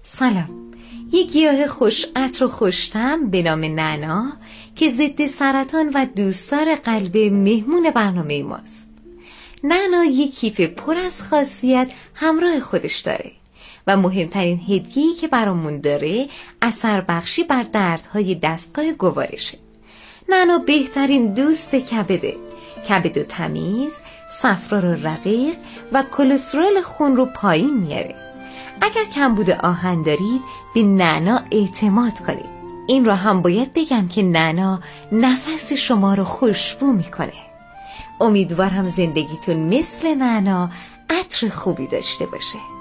سلام. یک گیاه خوش عطر و خوش‌طعم به نام نعنا که ضد سرطان و دوستدار قلب مهمون برنامه ماست. نعنا یک کیف پر از خاصیت همراه خودش داره و مهمترین هدیه‌ای که برامون داره اثر بخشی بر دردهای دستگاه گوارشه. نعنا بهترین دوست کبده. کبد تمیز، صفرا رو رقیق و کلسترول خون رو پایین میاره. اگر کمبود آهن دارید به نعنا اعتماد کنید. این رو هم باید بگم که نعنا نفس شما رو خوشبو میکنه. امیدوارم زندگیتون مثل نعنا عطر خوبی داشته باشه.